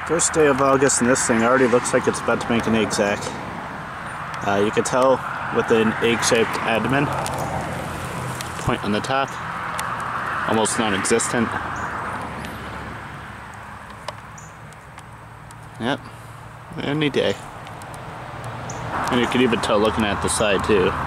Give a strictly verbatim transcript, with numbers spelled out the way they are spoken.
First day of August and this thing already looks like it's about to make an egg sac. Uh, you can tell with an egg-shaped abdomen, point on the top, almost non-existent. Yep, any day. And you can even tell looking at the side too.